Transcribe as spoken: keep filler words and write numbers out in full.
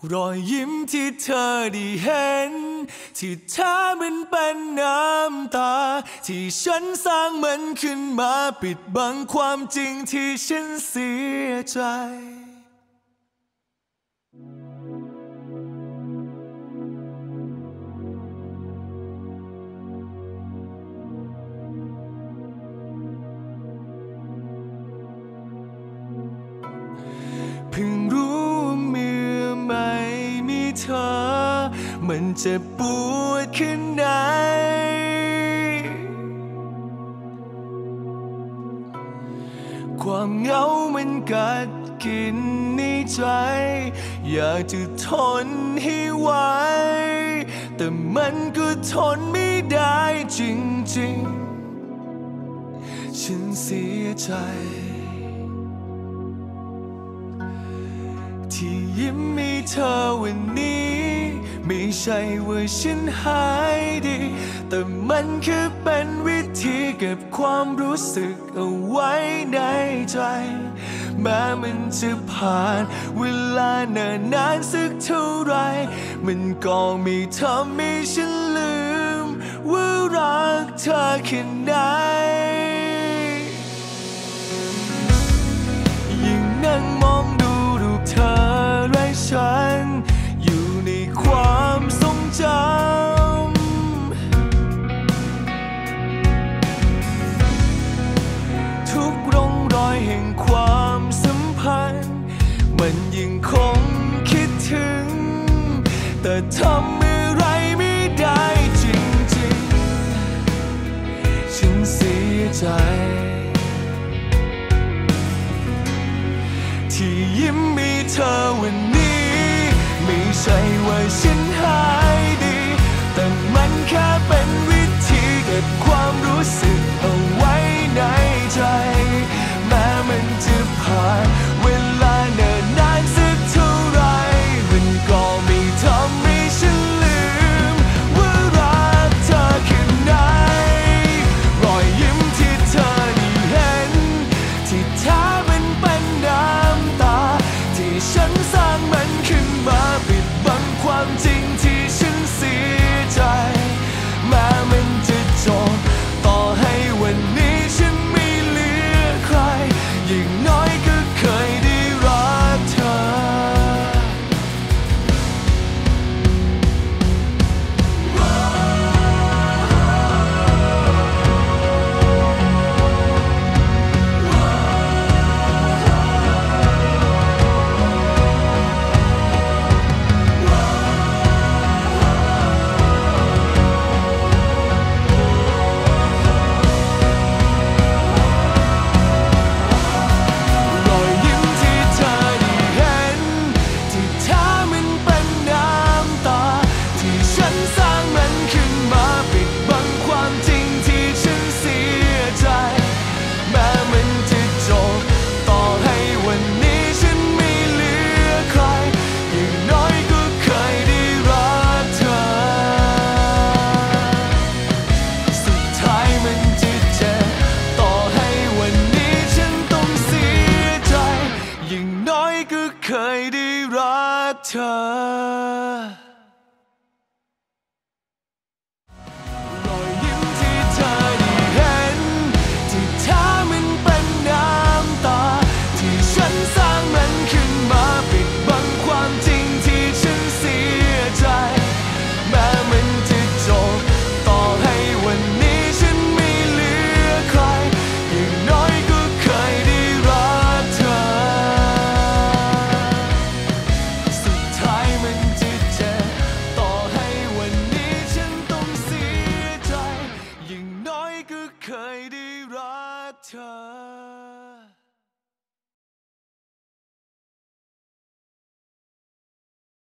รอยยิ้มที่เธอได้เห็นที่แท้มันเป็นน้ำตาที่ฉันสร้างมันขึ้นมาปิดบังความจริงที่ฉันเสียใจเพิ่งรู้เมื่อไม่มีเธอมันจะปวดขึ้นไหนความเหงามันกัดกินในใจอยากจะทนให้ไหวแต่มันก็ทนไม่ได้จริงๆฉันเสียใจที่ยิ้มให้เธอวันนี้ไม่ใช่ว่าฉันหายดีแต่มันคือเป็นวิธีเก็บความรู้สึกเอาไว้ในใจแม้มันจะผ่านเวลาเนิ่นนานสักเท่าไรมันก็ไม่ทำให้ฉันลืมว่ารักเธอแค่ไหนยิ่งนั่งมองดูรูปเธอและฉันอยู่ในความทรงจำทุกร่องรอยแห่งความสัมพันธ์มันยังคงคิดถึงแต่ทำอะไรไม่ได้จริงๆฉันเสียใจที่ยิ้มมีเธอวันนี้ไม่ใช่ว่าฉันหายดีแต่มันแค่เป็นวิธีเก็บความรู้สึกเอาไว้ในใจแม้มันจะผ่านเวลาเนิ่นนานสักเท่าไรมันก็ไม่ทำให้ฉันลืมว่ารักเธอแค่ไหนรอยยิ้มที่เธอได้เห็นที่แท้มันเป็นน้ำตาที่ฉันสร้างมันขึ้นมาปิดบังความจริงที่ฉันเสียใจแม้มันจะจบต่อให้วันนี้ฉันไม่เหลือใครอย่างน้อยก็เคยได้รักเธอเคยได้รักเธอรอยยิ้มที่เธอได้เห็นที่แท้มันเป็นน้ำตาที่ฉันสร้างมันขึ้นมาปิดบังความจริงที่ฉันเสียใจแม้มันจะจบต่อให้วันนี้ฉันไม่เหลือใครอย่างน้อยก็เคยได้รักเธอเคยได้รักเธอ